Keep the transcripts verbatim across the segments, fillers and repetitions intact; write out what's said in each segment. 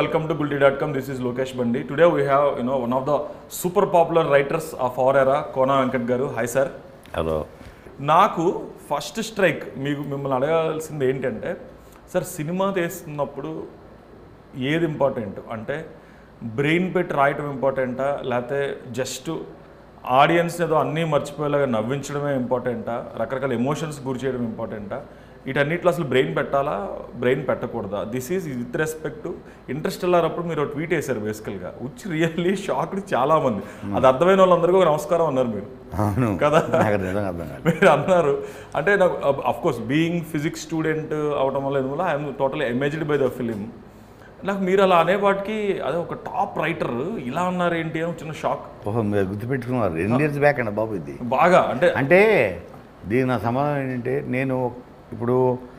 welcome to Bulti dot com. This is Lokesh Bandi. Today we have, you know, one of the super popular writers of our era, Kona Venkat Garu. Hi sir. Hello. నాకు first strike మీకు మిమ్మల్ని అడగాల్సింది ఏంటంటే sir cinema తీస్తున్నప్పుడు ఏది important అంటే brain పెట్టి రాయటం ఇంపార్టెంటా లేకపోతే జస్ట్ ఆడియన్స్ ఏదో అన్నీ మర్చిపోయేలాగా నవ్వించడమే ఇంపార్టెంటా రకరకాల ఎమోషన్స్ గురి చేయడం ఇంపార్టెంటా వీటన్నిటిలో అసలు బ్రెయిన్ పెట్టాలా బ్రెయిన్ పెట్టకూడదా this is with respect to Interstellar అప్పుడు మీరు ట్వీట్ వేశారు బేసికల్గా విచ్ రియల్లీ షాక్డ్ చాలా మంది అది అర్థమైన వాళ్ళందరికీ ఒక నమస్కారం అన్నారు మీరు కదా మీరు అన్నారు అంటే నాకు of course being physics student అవడం వల్ల ఎందువల్ల I'm totally amazed by the film నాకు మీరు అలా అనేవాటికి అదే ఒక టాప్ రైటర్ ఇలా అన్నారు ఏంటి అని చిన్న షాక్ ఓహో మీరు గుర్తుపెట్టుకున్నారు ఎన్ని ఇయర్స్ బ్యాక్ అండి బాబు ఇది బాగా అంటే అంటే దీని నా సమాధానం ఏంటంటే నేను ఇప్పుడు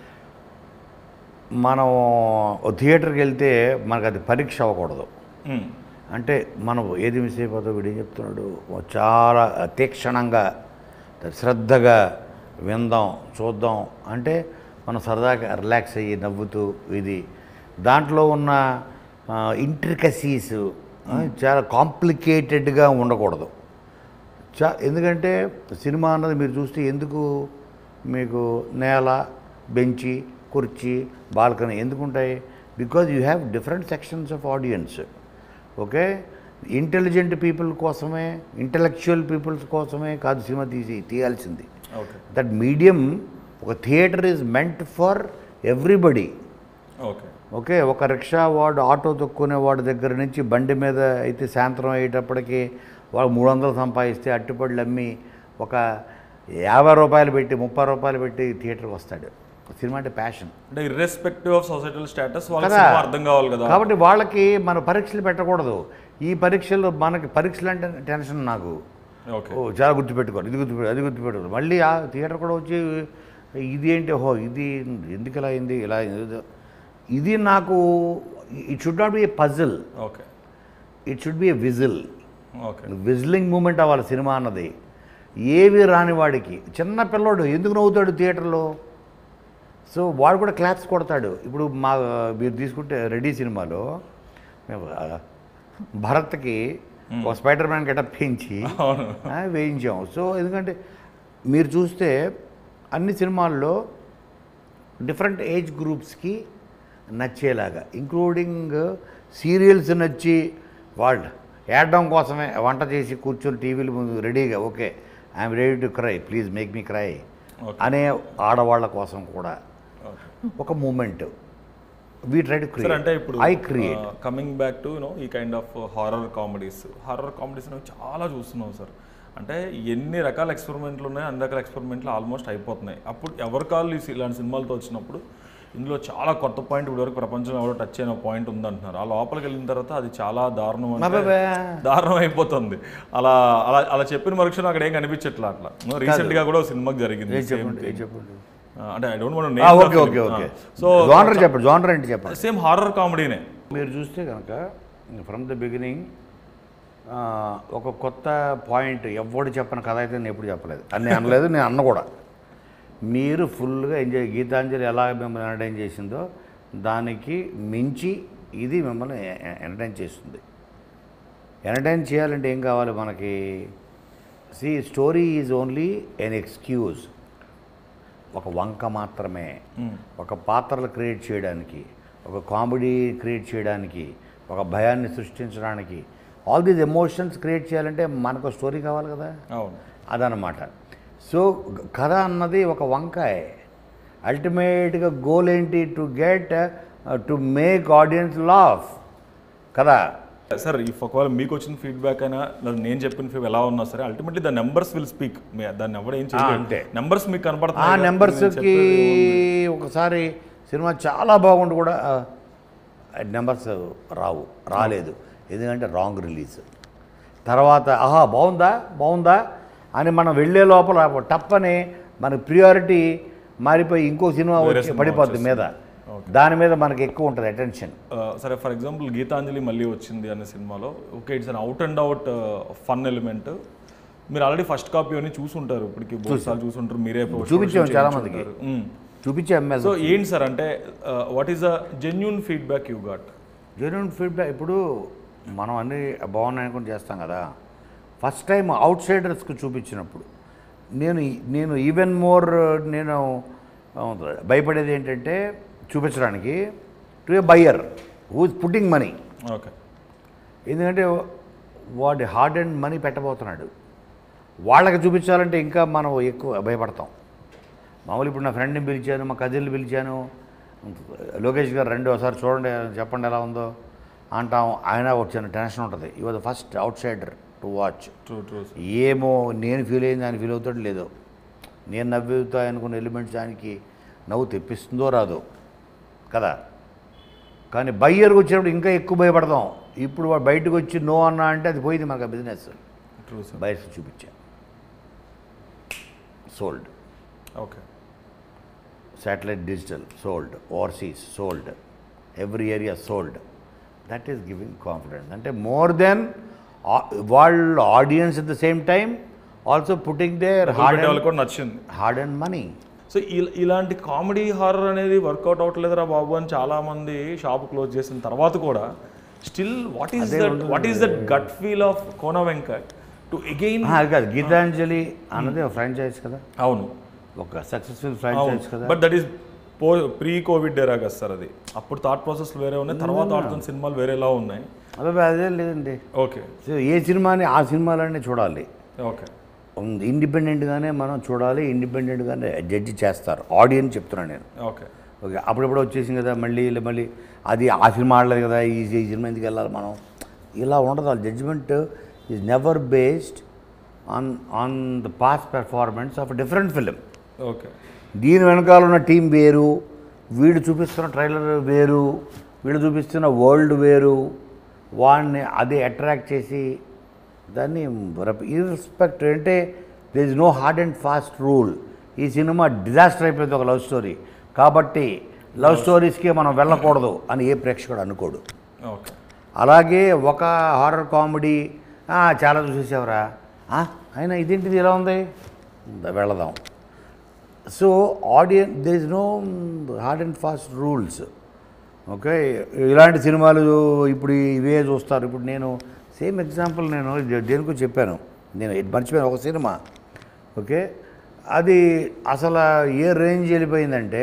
మనం థియేటర్కి వెళ్తే మనకు అది పరీక్ష అవ్వకూడదు అంటే మనం ఏది మిస్ అయిపోతావు వీడు ఏం చెప్తున్నాడు చాలా తీక్షణంగా శ్రద్ధగా విందాం చూద్దాం అంటే మనం సరదాగా రిలాక్స్ అయ్యి నవ్వుతూ ఇది దాంట్లో ఉన్న ఇంట్రికసీస్ చాలా కాంప్లికేటెడ్గా ఉండకూడదు చా ఎందుకంటే సినిమా అన్నది మీరు చూస్తే ఎందుకు మీకు నేల బెంచి కుర్చీ బాల్కనీ ఎందుకు ఉంటాయి because you have different sections of audience okay intelligent people కోసమే ఇంటలెక్చువల్ పీపుల్స్ కోసమే కాదు సినిమా తీసి తీయాల్సింది దట్ మీడియం ఒక theatre is meant for everybody okay okay ఒక రిక్షా వాడు ఆటో తొక్కునే వాడి దగ్గర నుంచి బండి మీద అయితే సాయంత్రం అయ్యేటప్పటికి వాడు మూడు వందలు సంపాదిస్తే అట్టుపళ్ళు అమ్మి ఒక యాభై రూపాయలు పెట్టి ముప్పై రూపాయలు పెట్టి థియేటర్కి వస్తాడు సినిమా అంటే ప్యాషన్ అంటే ఇర్రెస్పెక్టివ్ ఆఫ్ సొసైటల్ స్టేటస్ అర్థం కావాలి కదా కాబట్టి వాళ్ళకి మన పరీక్షలు పెట్టకూడదు ఈ పరీక్షలు మనకి పరీక్షలు అంటే టెన్షన్ నాకు ఓ చాలా గుర్తుపెట్టుకోవాలి ఇది గుర్తుపెట్టు అది గుర్తుపెట్టుకోవాలి మళ్ళీ ఆ థియేటర్ కూడా వచ్చి ఇది ఏంటి ఓహో ఇది ఎందుకు ఇలా అయింది ఇలా ఇది నాకు it should not be a puzzle okay it should be a whistle okay whistling moment అవ్వాలి సినిమా అన్నది ఏవి రాని వాడికి చిన్న పిల్లోడు ఎందుకు నవ్వుతాడు థియేటర్లో సో వాడు కూడా క్లాప్స్ కొడతాడు ఇప్పుడు మా మీరు తీసుకుంటే రెడీ సినిమాలో భరత్కి ఒక స్పైడర్ మ్యాన్ గెటప్ పెంచి వేయించాం సో ఎందుకంటే మీరు చూస్తే అన్ని సినిమాల్లో డిఫరెంట్ ఏజ్ గ్రూప్స్కి నచ్చేలాగా ఇంక్లూడింగ్ సీరియల్స్ నచ్చి వాళ్ళు ఏడడం కోసమే వంట చేసి కూర్చొని టీవీల ముందు రెడీగా okay I'm ready to cry please make me cry అనే ఆడవాళ్ళ కోసం కూడా ఒక moment we try to create అంటే ఇప్పుడు I create coming back to you know ఈ kind of horror comedies horror comedies చాలా చూస్తున్నాం సార్ అంటే ఎన్ని రకాల ఎక్స్పెరిమెంట్లు ఉన్నాయి అన్ని రకాల ఎక్స్పెరిమెంట్లు ఆల్మోస్ట్ అయిపోతున్నాయి అప్పుడు ఎవరి కాళ్ళు ఇలాంటి సినిమాలతో వచ్చినప్పుడు ఇందులో చాలా కొత్త పాయింట్ ఇప్పటివరకు ప్రపంచంలో ఎవరో టచ్ అయిన పాయింట్ ఉందంటున్నారు ఆ లోపలికి వెళ్ళిన తర్వాత అది చాలా దారుణం దారుణం అయిపోతుంది అలా అలా అలా చెప్పిన మరుక్షణం అక్కడ ఏం కనిపించట్లా అట్లా రీసెంట్గా కూడా సినిమాకి జరిగింది అంటే I don't want okay okay okay so genre చెప్పండి జానర్ అంటే చెప్పండి సేమ్ హారర్ కామెడీనే మీరు చూస్తే కనుక ఫ్రమ్ ద బిగినింగ్ ఒక కొత్త పాయింట్ ఎవడు చెప్పని కథ అయితే నేను ఎప్పుడు చెప్పలేదు అని అనలేదు నేను అన్న కూడా మీరు ఫుల్గా ఎంజాయ్ గీతాంజలి ఎలా మిమ్మల్ని ఎంటర్టైన్ చేసిందో దానికి మించి ఇది మిమ్మల్ని ఎంటర్టైన్ చేస్తుంది ఎంటర్టైన్ చేయాలంటే ఏం కావాలి మనకి see story is only an excuse ఒక వంక మాత్రమే ఒక పాత్రలు క్రియేట్ చేయడానికి ఒక కామెడీ క్రియేట్ చేయడానికి ఒక భయాన్ని సృష్టించడానికి ఆల్ దీస్ ఎమోషన్స్ క్రియేట్ చేయాలంటే మనకు స్టోరీ కావాలి కదా అదనమాట సో కథ అన్నది ఒక వంకాయ అల్టిమేట్గా గోల్ ఏంటి to get to make audience laugh కదా సార్ ఈ ఒకవేళ మీకు వచ్చిన ఫీడ్బ్యాక్ అయినా నేను చెప్పిన ఫీడ్ ఎలా ఉన్నా సరే ultimately the numbers will speak దాన్ని ఎవరు ఏం చేయాలి అంటే నెంబర్స్ మీకు కనపడుతుంది ఆ నెంబర్స్కి ఒకసారి సినిమా చాలా బాగుండి కూడా నెంబర్స్ రావు రాలేదు ఎందుకంటే రాంగ్ రిలీజ్ తర్వాత ఆహా బాగుందా బాగుందా అని మనం వెళ్ళే లోపల టప్పని మన ప్రియారిటీ మారిపోయి ఇంకో సినిమా వచ్చి పడిపోద్ది మీద దాని మీద మనకి ఎక్కువ ఉంటుంది అటెన్షన్ సరే ఫర్ ఎగ్జాంపుల్ గీతాంజలి మళ్ళీ వచ్చింది అనే సినిమాలో okay it's an out and out fun element మీరు ఆల్రెడీ ఫస్ట్ కాపీ అని చూసుంటారు ఇప్పటికి బహుసార్లు చూసుంటారు మీరే చూపించాము చాలా మందికి చూపించాము సో ఏంటి సార్ అంటే what is the genuine feedback you got genuine feedback. ఇప్పుడు మనం అన్నీ బాగున్నాయి అనుకుని చేస్తాం కదా, ఫస్ట్ టైం అవుట్ సైడర్స్కి చూపించినప్పుడు నేను నేను ఈవెన్ మోర్ నేను భయపడేది ఏంటంటే చూపించడానికి to a buyer who is putting money. Okay. ఎందుకంటే వాడి హార్డ్ అండ్ మనీ పెట్టబోతున్నాడు, వాళ్ళకి చూపించాలంటే ఇంకా మనం ఎక్కువ భయపడతాం. మామూలు ఇప్పుడు నా ఫ్రెండ్ని పిలిచాను, మా కజిన్ని పిలిచాను, లోకేష్ గారు రెండు ఒకసారి చూడండి చెప్పండి ఎలా ఉందో అంటాం, ఆయన వచ్చిన టెన్షన్ ఉంటుంది. ఈ was first outsider to watch. True true. ఏమో నేను ఫీల్ అయింది ఆయన ఫీల్ అవుతాడు లేదో, నేను నవ్వుతా అనుకున్న ఎలిమెంట్స్ ఆయనకి నవ్వు తెప్పిస్తుందో రాదో కదా. కానీ బయ్యర్కి వచ్చినప్పుడు ఇంకా ఎక్కువ భయపడతాం. ఇప్పుడు వాడు బయటకు వచ్చి నో అన్నా అంటే అది పోయింది మనకు బిజినెస్. True sir. బయర్స్ చూపించా, sold. Okay. Satellite digital sold, overseas sold, every area sold. That is giving confidence. అంటే more than వాళ్ళ audience at the same time also putting their hard వాళ్ళకి కూడా నచ్చింది, hard earned money. సో ఇలాంటి comedy horror అనేది work out అవ్వట్లేదురా బాబు అని చాలామంది షాప్ క్లోజ్ చేసిన తర్వాత కూడా still what is that what is that gut feel of Kona Venkat to again. అది కాదు, గీతాంజలి అన్నది ఒక ఫ్రాంచైజ్ కదా. అవును, ఒక సక్సెస్ఫుల్ ఫ్రాంచైజ్ కదా. బట్ దట్ ఈస్ పో ప్రీ కోవిడ్ ఎరా కదా సార్ అది. అప్పుడు థాట్ ప్రాసెస్ వేరే ఉన్నాయి, తర్వాత ఆడుతున్న సినిమాలు వేరేలా ఉన్నాయి. అదే అదే లేదండి. ఓకే. సో ఏ సినిమాని ఆ సినిమాలనే చూడాలి. ఓకే. ఇండిపెండెంట్గానే మనం చూడాలి, ఇండిపెండెంట్గానే జడ్జి చేస్తారు ఆడియన్స్ చెప్తున్నాను నేను. ఓకే. ఓకే. అప్పుడప్పుడు వచ్చేసింది కదా మళ్ళీ మళ్ళీ అది ఆ సినిమా ఆడలేదు కదా ఈ ఈ సినిమా ఎందుకు వెళ్ళాలి మనం, ఇలా ఉండదు. ఆ judgement is never based on on the past performance of different film. Okay. దీని వెనకాల ఉన్న టీం వేరు, వీడు చూపిస్తున్న ట్రైలర్ వేరు, వీడు చూపిస్తున్న వరల్డ్ వేరు, వాడిని అదే అట్రాక్ట్ చేసి దాన్ని ఇర్రెస్పెక్ట్ అంటే there is no hard and fast rule. ఈ సినిమా డిజాస్టర్ అయిపోయింది ఒక లవ్ స్టోరీ కాబట్టి లవ్ స్టోరీస్కి మనం వెళ్ళకూడదు అని ఏ ప్రేక్షకుడు అనుకోడు. ఓకే. అలాగే ఒక హారర్ కామెడీ చాలా చూసేసేవరా అయినా ఇదేంటిది ఇలా ఉంది వెళదాం. So audience there is no hard and fast rules. Okay. ఇలాంటి సినిమాలు ఇప్పుడు ఇవే చూస్తారు. ఇప్పుడు నేను సేమ్ ఎగ్జాంపుల్ నేను దేనికో చెప్పాను, నేను మర్చిపోయాను ఒక సినిమా. ఓకే. అది అసలు ఏ రేంజ్ వెళ్ళిపోయిందంటే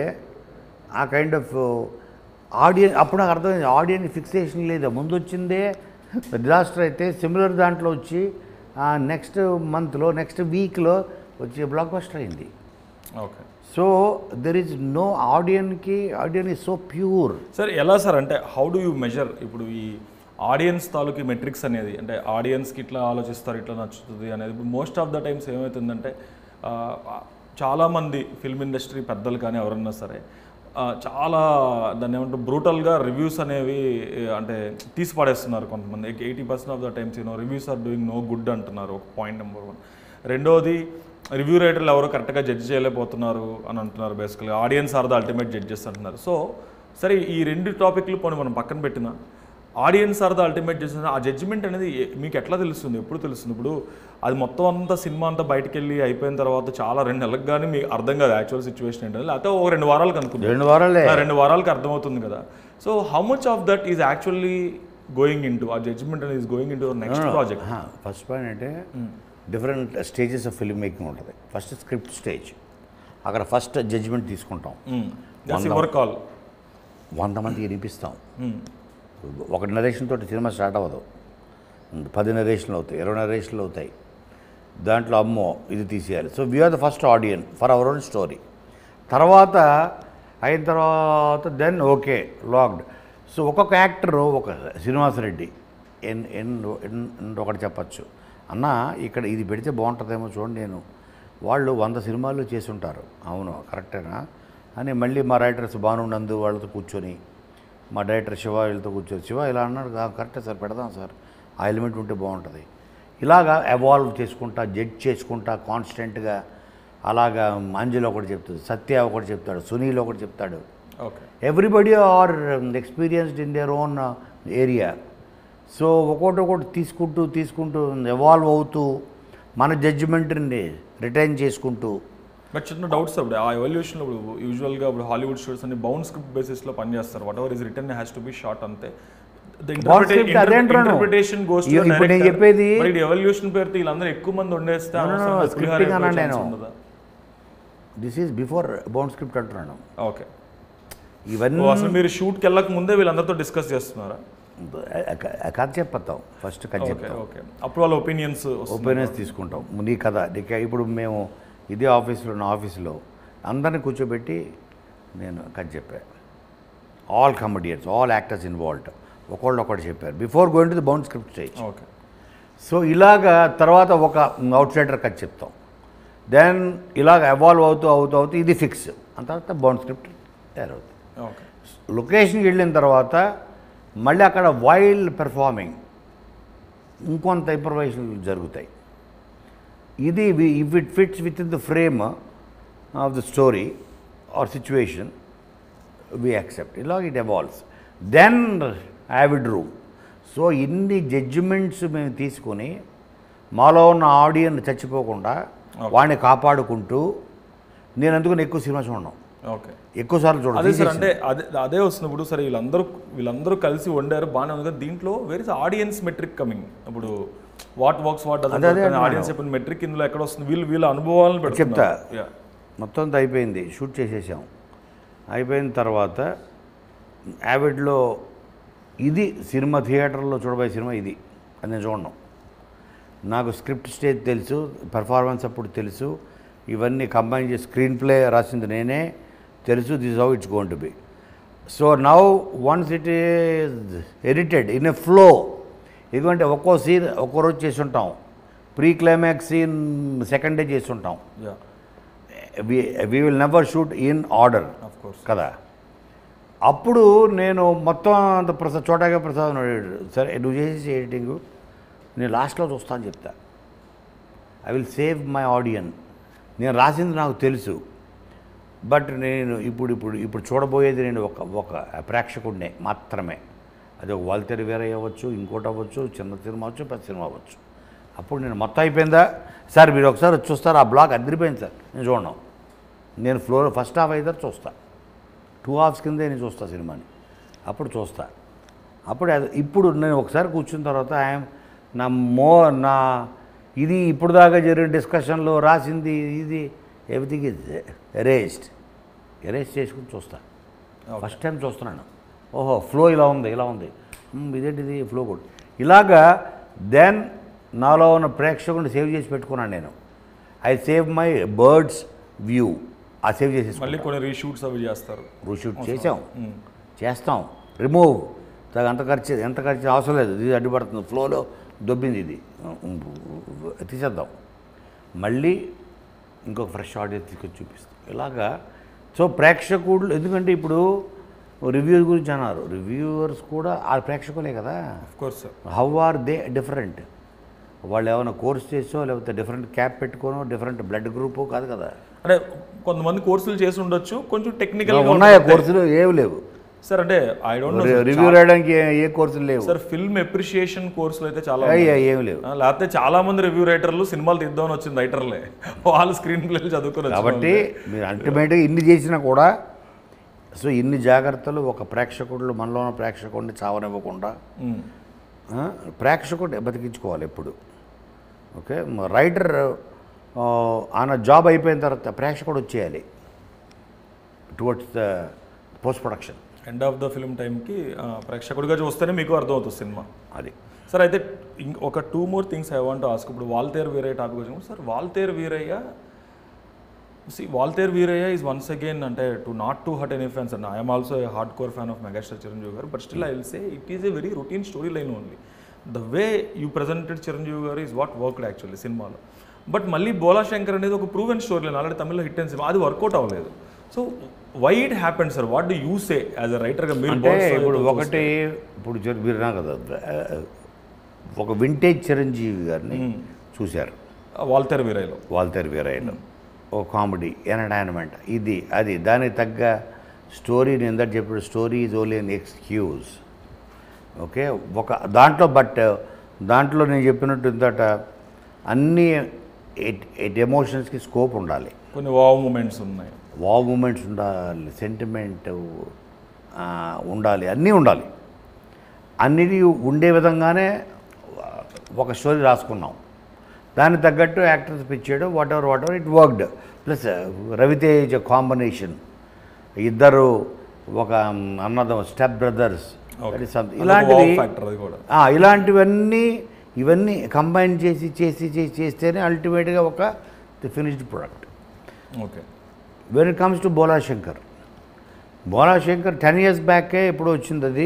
ఆ కైండ్ ఆఫ్ ఆడియన్స్ అప్పుడు నాకు అర్థమైంది ఆడియన్స్ ఫిక్సేషన్ లేదా, ముందు వచ్చిందే డిజాస్టర్ అయితే సిమిలర్ దాంట్లో వచ్చి నెక్స్ట్ మంత్లో నెక్స్ట్ వీక్లో వచ్చి బ్లాక్ బస్టర్ అయింది. Okay. So there is no ఆడియన్కి audience is so pure. Sir ఎలా సార్ అంటే హౌ డూ యూ మెజర్ ఇప్పుడు ఈ ఆడియన్స్ తాలూకి మెట్రిక్స్ అనేది, అంటే ఆడియన్స్కి ఇట్లా ఆలోచిస్తారు ఇట్లా నచ్చుతుంది అనేది. ఇప్పుడు మోస్ట్ ఆఫ్ ద టైమ్స్ ఏమవుతుందంటే చాలామంది ఫిల్మ్ ఇండస్ట్రీ పెద్దలు కానీ ఎవరన్నా సరే చాలా దాన్ని ఏమంటారు బ్రూటల్గా రివ్యూస్ అనేవి అంటే తీసి పడేస్తున్నారు కొంతమంది. Eighty percent of the times you know reviews are doing no good అంటున్నారు, ఒక పాయింట్ నెంబర్ వన్. రెండోది రివ్యూ రైటర్లు ఎవరో కరెక్ట్గా జడ్జ్ చేయలేకపోతున్నారు అని అంటున్నారు. బేసికల్గా audience are the ultimate judges అంటున్నారు. సో సరే ఈ రెండు టాపిక్లు పోనీ మనం పక్కన పెట్టినా audience are the ultimate judges, ఆ జడ్జిమెంట్ అనేది మీకు ఎట్లా తెలుస్తుంది, ఎప్పుడు తెలుస్తుంది? ఇప్పుడు అది మొత్తం అంతా సినిమా అంతా బయటకు వెళ్ళి అయిపోయిన తర్వాత చాలా రెండు నెలలకు కానీ మీకు అర్థం కాదు యాక్చువల్ సిచ్యువేషన్ ఏంటంటే, లేకపోతే ఒక రెండు వారాలకు అనుకుంటుంది, రెండు వారాలే రెండు వారాలకు అర్థమవుతుంది కదా. So how much of that is actually going in to ఆ జడ్జిమెంట్ అనేది is going in to next project? First point అంటే different stages of film making ఉంటుంది. ఫస్ట్ స్క్రిప్ట్ స్టేజ్, అక్కడ ఫస్ట్ జడ్జిమెంట్ తీసుకుంటాం, కాల్ వంద మందికి వినిపిస్తాం. ఒక నరేషన్ తోటి సినిమా స్టార్ట్ అవ్వదు, పది నరేషన్లు అవుతాయి, ఇరవై నరేషన్లు అవుతాయి. దాంట్లో అమ్మో ఇది తీసేయాలి. So we are the first audience for our own story. తర్వాత అయిన తర్వాత దెన్ ఓకే లాక్డ్. సో ఒక్కొక్క యాక్టర్ ఒక శ్రీనివాసరెడ్డి ఎన్ ఎన్ ఎన్ ఒకటి చెప్పచ్చు, అన్న ఇక్కడ ఇది పెడితే బాగుంటుందేమో చూడండి. నేను వాళ్ళు వంద సినిమాలు చేసి ఉంటారు, అవును కరెక్టేనా అని మళ్ళీ మా రైటర్స్ బాగుండందు వాళ్ళతో కూర్చొని, మా డైరెక్టర్ శివ వీళ్ళతో కూర్చొని, శివ ఇలా అన్నాడు కరెక్టే సార్ పెడదాం సార్, ఆ ఎలిమెంట్ ఉంటే బాగుంటుంది. ఇలాగా ఎవాల్వ్ చేసుకుంటా జడ్జ్ చేసుకుంటా కాన్స్టెంట్గా అలాగా అంజలి ఒకటి చెప్తుంది, సత్య ఒకటి చెప్తాడు, సునీల్ ఒకటి చెప్తాడు. Okay. Everybody are experienced in their own area. So ఒక్కొక్కటి ఒకటి తీసుకుంటూ తీసుకుంటూ ఎవాల్వ్ అవుతూ మన జడ్జిమెంట్ని రిటైన్ చేసుకుంటూ. బట్ చిన్న డౌట్స్ అప్పుడు ఆ ఎవల్యూషన్లో ఇప్పుడు యూజువల్గా ఇప్పుడు హాలీవుడ్ స్టోరీస్ అన్ని బౌండ్ స్క్రిప్ట్ బేసిస్లో పనిచేస్తారు. Whatever is written has to be shot అంతే. ఇంటర్ప్రిటేషన్ గోస్ టు ఇప్పుడు నేను చెప్పేది ఎవల్యూషన్ పేరుతో వీళ్ళందరూ ఎక్కువ మంది వండేస్తే స్క్రిప్టింగ్ అన్నా నేను this is before bound script అంటున్నాను. ఓకే, ఇవన్నీ అసలు మీరు షూట్కి వెళ్ళక ముందే వీళ్ళందరితో డిస్కస్ చేస్తున్నారా? కథ చెప్పేస్తాం ఫస్ట్, కథ చెప్తాం. ఓకే, అప్పుడు వాళ్ళ ఒపీనియన్స్ ఒపీనియన్స్ తీసుకుంటాం. నీ కథ నీకు ఇప్పుడు మేము ఇదే ఆఫీస్లో నా ఆఫీస్లో అందరిని కూర్చోబెట్టి నేను కథ చెప్పాను. All comedians, all actors involved ఒకళ్ళు ఒకటి చెప్పారు before going to the bound script stage. Okay, so ఇలాగా తర్వాత ఒక అవుట్ సైడర్ కథ చెప్తాం. దెన్ ఇలాగ ఎవాల్వ్ అవుతూ అవుతూ అవుతూ ఇది ఫిక్స్, అంత తర్వాత బౌండ్ స్క్రిప్ట్ తయారవుతుంది. ఓకే, లొకేషన్కి వెళ్ళిన తర్వాత మళ్ళీ అక్కడ వైల్డ్ పెర్ఫార్మింగ్ ఇంకొంత ఇంప్రవైజేషన్లు జరుగుతాయి. ఇది if it fits with in the frame of the story or situation we accept. ఇలాగ it evolves. Then Avid room. So ఇన్ని జడ్జిమెంట్స్ మేము తీసుకొని మాలో ఉన్న ఆడియన్స్ చచ్చిపోకుండా వాడిని కాపాడుకుంటూ నేను అందుకని ఎక్కువ సినిమా చూడను. ఓకే, ఎక్కువ సార్లు అదే చూడండి. సార్, అంటే అదే అదే వస్తున్నప్పుడు సరే వీళ్ళందరూ వీళ్ళందరూ కలిసి వండారు బాగానే ఉంది కదా, దీంట్లో where is audience metric coming. ఇప్పుడు వాట్ వర్క్స్ వాట్ ఆడియన్స్ చెప్పిన మెట్రిక్ ఇందులో ఎక్కడ వస్తుంది? వీళ్ళు వీళ్ళ అనుభవాలను చెప్తా. మొత్తం అంతా అయిపోయింది, షూట్ చేసేసాం. అయిపోయిన తర్వాత యావిడ్లో ఇది సినిమా థియేటర్లో చూడబోయే సినిమా ఇది అని నేను చూడను. నాకు స్క్రిప్ట్ స్టేజ్ తెలుసు, పెర్ఫార్మెన్స్ అప్పుడు తెలుసు, ఇవన్నీ కంబైన్ చేసి స్క్రీన్ ప్లే రాసింది నేనే తెలుసు. This how it's going to be. So now once it is edited in a flow, ఎందుకంటే ఒక్కో సీన్ ఒక్కో రోజు చేసి ఉంటాం, pre climax scene second day చేసి ఉంటాం. We will never shoot in order కదా. అప్పుడు నేను మొత్తం అంత ప్రసాద్ చోటాగా ప్రసాద్ అడిగాడు, సరే నువ్వు చేసేసి ఎడిటింగ్ నేను లాస్ట్లో చూస్తాను చెప్తా. I will save my audience. నేను రాసింది నాకు తెలుసు, బట్ నేను ఇప్పుడు ఇప్పుడు ఇప్పుడు చూడబోయేది నేను ఒక ఒక ప్రేక్షకుడినే మాత్రమే. అది ఒక వాల్తేరు వేరే అవ్వచ్చు, ఇంకోటి అవ్వచ్చు, చిన్న సినిమా అవ్వచ్చు, పెద్ద సినిమా అవ్వచ్చు. అప్పుడు నేను మొత్తం అయిపోయిందా సార్ మీరు ఒకసారి చూస్తారు, ఆ బ్లాక్ అదిరిపోయింది సార్, నేను చూడను. నేను ఫ్లోర్ ఫస్ట్ హాఫ్ అయితే చూస్తా, టూ హాఫ్స్ కిందే నేను చూస్తా సినిమాని, అప్పుడు చూస్తా. అప్పుడు అది ఇప్పుడు నేను ఒకసారి కూర్చున్న తర్వాత ఐఎమ్ నా మో నా ఇది ఇప్పుడు దాకా జరిగిన డిస్కషన్లో రాసింది ఇది ఎవ్రీథింగ్ ఇస్ ఎరేజ్డ్ ఎరేజ్ చేసుకుని చూస్తా. ఫస్ట్ టైం చూస్తున్నాను, ఓహో ఫ్లో ఇలా ఉంది ఇలా ఉంది ఇదేంటిది ఫ్లో కూడా ఇలాగా. దెన్ నాలో ఉన్న ప్రేక్షకుని సేవ్ చేసి పెట్టుకున్నాను నేను. I save my bird's view, ఆ సేవ్ చేసేసి మళ్ళీ కొన్ని రీషూట్స్ అవి చేస్తారు. రీషూట్ చేసాం, చేస్తాం, రిమూవ్ అంత ఖర్చు ఎంత ఖర్చు అవసరం లేదు, ఇది అడ్డుపడుతుంది, ఫ్లోలో దొబ్బింది, ఇది తీసేద్దాం, మళ్ళీ ఇంకొక ఫ్రెష్ ఆడియన్స్ తీసుకొచ్చి చూపిస్తాం ఇలాగా. సో ప్రేక్షకుడు, ఎందుకంటే ఇప్పుడు రివ్యూస్ గురించి అన్నారు, రివ్యూవర్స్ కూడా ఆ ప్రేక్షకులే కదా. Course how are they different? వాళ్ళు ఏమైనా కోర్స్ చేసో లేకపోతే డిఫరెంట్ క్యాప్ పెట్టుకోనో డిఫరెంట్ బ్లడ్ గ్రూపో కాదు కదా. అంటే కొంతమంది కోర్సులు చేసి ఉండొచ్చు, కొంచెం టెక్నికల్ ఉన్నాయా కోర్సులు? ఏమి లేవు సార్. అంటే ఐ డోంట్ నో, రివ్యూ రాయడానికి ఏ కోర్సులు లేవు సార్. ఫిల్మ్ అప్రిషియేషన్ కోర్సులు అయితే చాలా ఏమి లేవు. లేకపోతే చాలా మంది రివ్యూ రైటర్లు సినిమాలు తీద్దామని వచ్చింది రైటర్లే, వాళ్ళు స్క్రీన్ ప్లేలు చదువుకున్నారు. కాబట్టి మీరు అల్టిమేట్గా ఇన్ని చేసినా కూడా, సో ఇన్ని జాగ్రత్తలు ఒక ప్రేక్షకుడు మనలో ఉన్న ప్రేక్షకుడిని చావనివ్వకుండా ప్రేక్షకుడు బతికించుకోవాలి ఎప్పుడు. ఓకే, రైటర్ ఆయన జాబ్ అయిపోయిన తర్వాత ప్రేక్షకుడు వచ్చేయాలి towards the post production. End of the film టైంకి ప్రేక్షకుడిగా చూస్తేనే మీకు అర్థమవుతుంది సినిమా. అది సార్. అయితే ఒక two more things I want ask. ఇప్పుడు వాల్తేరు వీరయ్య టాపిక్ వచ్చినప్పుడు sir, Waltair Veerayya see Waltair Veerayya is once again, అంటే to not to hurt any fans and I'm also a hard core fan of megastar Chiranjeevi garu, but still I will say it is a very routine story line only. The way you presented Chiranjeevi garu is what worked actually సినిమాలో. But మళ్ళీ బోలా శంకర్ అనేది ఒక proven story line, already తమిళ్లో hit అయిన సినిమా, అది work out అవ్వలేదు. So why it happened sir? What do you say as a రైటర్గా? మీరు ఇప్పుడు ఒకటి ఇప్పుడు మీరు కదా ఒక వింటేజ్ చిరంజీవి గారిని చూశారు వాల్తేరు వీరయ్యలో. వాల్తేరు వీరయ్యలో ఓ కామెడీ ఎంటర్టైన్మెంట్ ఇది అది దానికి తగ్గ స్టోరీ. నేను ఇందాక చెప్పిన story is only an excuse. Okay, ఒక దాంట్లో బట్ దాంట్లో నేను చెప్పినట్టు ఇంతట అన్ని ఎట్ ఎమోషన్స్కి స్కోప్ ఉండాలి. కొన్ని వావ్ మూమెంట్స్ ఉన్నాయి, వావ్ మూమెంట్స్ ఉండాలి, సెంటిమెంట్ ఉండాలి, అన్నీ ఉండాలి. అన్నిటి ఉండే విధంగానే ఒక స్టోరీ రాసుకున్నాం. దానికి తగ్గట్టు actors పిచ్చాడు, what ever what ever it worked. Plus Ravitej combination, ఇద్దరు ఒక అన్నదం స్టెప్ బ్రదర్స్, ఇలాంటివి ఇలాంటివన్నీ ఇవన్నీ కంబైన్ చేసి చేసి చేసి చేస్తేనే అల్టిమేట్గా ఒక the finished product. Okay. When it comes to Bhola Shankar, Bhola Shankar ten years బ్యాకే ఎప్పుడు వచ్చింది అది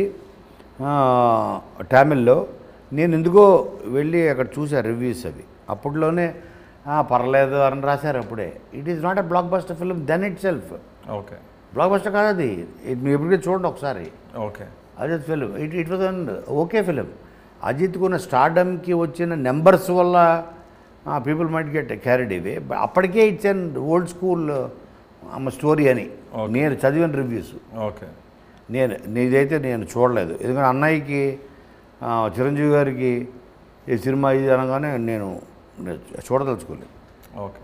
తమిళ్లో. నేను ఎందుకో వెళ్ళి అక్కడ చూసా రివ్యూస్ అవి, అప్పట్లోనే పర్లేదు అని రాశారు అప్పుడే. It is not a blockbuster film then itself. Okay. Blockbuster కాదు అది, మీరు ఎప్పటికీ చూడండి ఒకసారి. Okay. Ajith film, it it was an okay film. అజిత్కున్న స్టార్డమ్కి వచ్చిన నెంబర్స్ వల్ల పీపుల్ మైట్ గెట్ క్యారీడ్ ఇవే. అప్పటికే ఇట్స్ అన్ ఓల్డ్ స్కూల్ అమ్మ స్టోరీ అని నేను చదివిన రివ్యూస్. ఓకే. నేను నీదైతే నేను చూడలేదు, ఎందుకంటే అన్నయ్యకి చిరంజీవి గారికి ఈ సినిమా ఇది అనగానే నేను చూడదలుచుకోలేదు. ఓకే.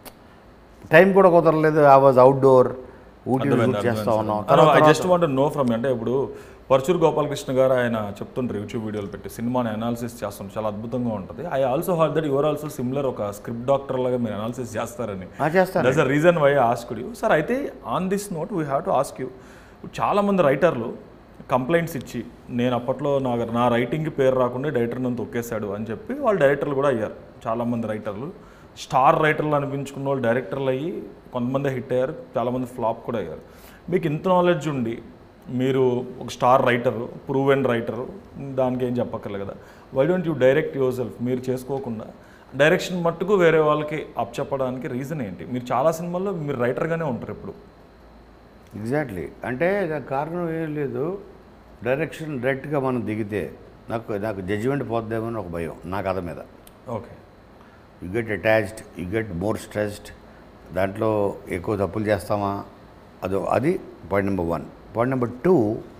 టైం కూడా కుదరలేదు. ఐ వాజ్ అవుట్డోర్, ఊటీ చేస్తూ ఉన్నాం. I just want know from అంటే ఇప్పుడు పర్చూరు గోపాలకృష్ణ గారు ఆయన చెప్తుంటారు యూట్యూబ్ వీడియోలు పెట్టి, సినిమాని అనాలిసిస్ చేస్తుంటారు, చాలా అద్భుతంగా ఉంటుంది. I also hear that your also similar ఒక స్క్రిప్ట్ డాక్టర్ లాగా మీరు అనాలిసిస్ చేస్తారని. That's the reason why asked you sir. అయితే on this note we have to ask you, చాలామంది రైటర్లు కంప్లైంట్స్ ఇచ్చి నేను అప్పట్లో నా నా రైటింగ్కి పేరు రాకుండా డైరెక్టర్ నన్ను తొక్కేశాడు అని చెప్పి వాళ్ళు డైరెక్టర్లు కూడా అయ్యారు. చాలామంది రైటర్లు స్టార్ రైటర్లు అనిపించుకున్న వాళ్ళు డైరెక్టర్లు అయ్యి కొంతమంది హిట్ అయ్యారు, చాలామంది ఫ్లాప్ కూడా అయ్యారు. మీకు ఇంత నాలెడ్జ్ ఉండి మీరు ఒక స్టార్ రైటరు, ప్రూవెన్ రైటరు, దానికి ఏం చెప్పక్కర్లేదు కదా, why don't you direct yourself? మీరు చేసుకోకుండా డైరెక్షన్ మట్టుకు వేరే వాళ్ళకి అప్ చెప్పడానికి రీజన్ ఏంటి? మీరు చాలా సినిమాల్లో మీరు రైటర్గానే ఉంటారు ఇప్పుడు. ఎగ్జాక్ట్లీ. అంటే కారణం ఏం లేదు, డైరెక్షన్ డైరెక్ట్గా మనం దిగితే నాకు నాకు జడ్జిమెంట్ పోద్దేమో అని ఒక భయం నా కథ మీద. Okay. You get attached, you get more stressed, దాంట్లో ఎక్కువ తప్పులు చేస్తామా, అదో అది point number one. Point number two,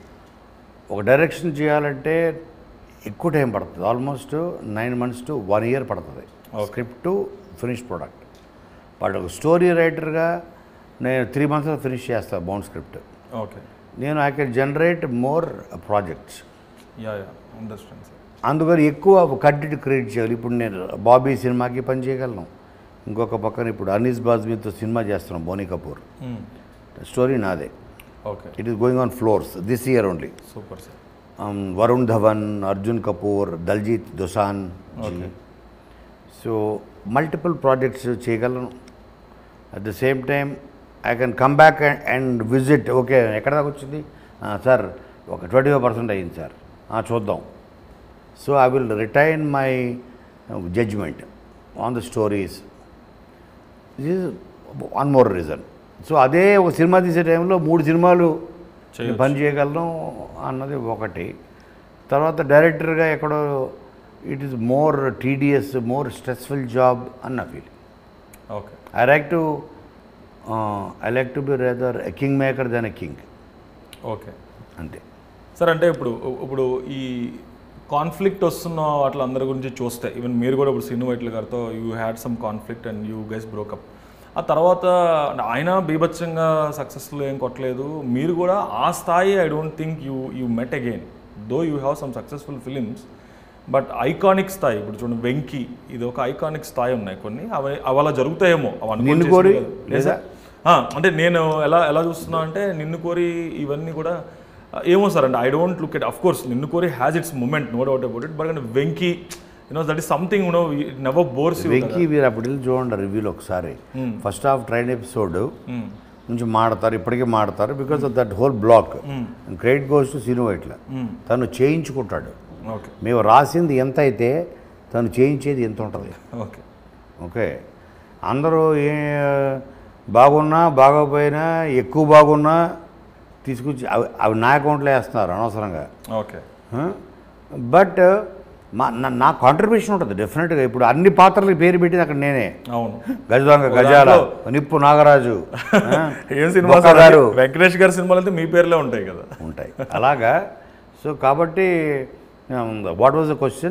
ఒక డైరెక్షన్ చేయాలంటే ఎక్కువ టైం పడుతుంది, almost nine months to one year పడుతుంది script to finish product. But ఒక స్టోరీ రైటర్గా నేను త్రీ మంత్స్లో ఫినిష్ చేస్తాను బౌండ్ స్క్రిప్ట్. ఓకే. నేను I can generate more projects. Yeah yeah understand sir. అందుకని ఎక్కువ కంటెంట్ క్రియేట్ చేయాలి. ఇప్పుడు నేను బాబీ సినిమాకి పని చేయగలను, ఇంకొక పక్కన ఇప్పుడు అనీస్ బాజ్మీతో సినిమా చేస్తున్నాం, బోనీ కపూర్, స్టోరీ నాదే. Okay. It is going on floors this year only. Super sir. Varun Dhawan, Arjun Kapoor, Diljit Dosanjh. So multiple projects చేయగలను. At the same time I can come back and visit. Okay ఎక్కడ దాకా వచ్చింది సార్, ఒక ట్వంటీ ఫైవ్ పర్సెంట్ అయ్యింది సార్, చూద్దాం. So I will retain my judgement on the stories. This is one more reason. So అదే ఒక cinema తీసే టైంలో మూడు సినిమాలు పని చేయగలను అన్నది ఒకటి. తర్వాత డైరెక్టర్గా ఎక్కడో it is more tedious, more stressful job అన్న feeling. Okay. I like to I like to be rather a king maker then a king. Okay. అంతే సార్. అంటే ఇప్పుడు ఇప్పుడు ఈ కాన్ఫ్లిక్ట్ వస్తున్న వాటి అందరి గురించి చూస్తే, ఈవెన్ మీరు కూడా ఇప్పుడు శ్రీను వైట్ల గారితో you had some conflict and you guys broke up. ఆ తర్వాత ఆయన బీభత్సంగా సక్సెస్ఫుల్ ఏం కొట్టలేదు, మీరు కూడా ఆ స్థాయి I don't think you you met again, though you have some successful films. But iconic స్థాయి ఇప్పుడు చూడండి, వెంకీ ఇది ఒక ఐకానిక్ స్థాయి ఉన్నాయి కొన్ని, అవి అవి అలా జరుగుతాయేమో అవి లేదా. అంటే నేను ఎలా ఎలా చూస్తున్నా అంటే నిన్ను కోరి ఇవన్నీ కూడా ఏమో సార్. అంటే I don't look at, of course Ninnu Kori has its moment, no doubt about it. But కానీ Venky you know that is something you know never bores you. Venky మీరు అప్పుడు వెళ్ళి చూడండి రివ్యూలో ఒకసారి. ఫస్ట్ హాఫ్ ట్రైన్ ఎపిసోడ్ నుంచి మాడతారు, ఇప్పటికీ మాడతారు because of that whole block. Credit goes to Srinu Vaitla. తను చేయించుకుంటాడు. మేము రాసింది ఎంత అయితే తను చేయించేది ఎంత ఉంటుంది. ఓకే. ఓకే. అందరూ ఏ బాగున్నా బాగోపోయినా ఎక్కువ బాగున్నా తీసుకొచ్చి అవి అవి నా అకౌంట్లో వేస్తున్నారు అనవసరంగా. ఓకే. బట్ మా నా కాంట్రిబ్యూషన్ ఉంటుంది డెఫినెట్గా. ఇప్పుడు అన్ని పాత్రలకి పేరు పెట్టింది అక్కడ నేనే. అవును. గజదొంగ, గజాల, నిప్పు నాగరాజు, ఏం సినిమా గారు, వెంకటేష్ గారి సినిమాలు అయితే మీ పేర్లే ఉంటాయి కదా. ఉంటాయి అలాగా. సో కాబట్టి వాట్ వాజ్ ద క్వశ్చన్?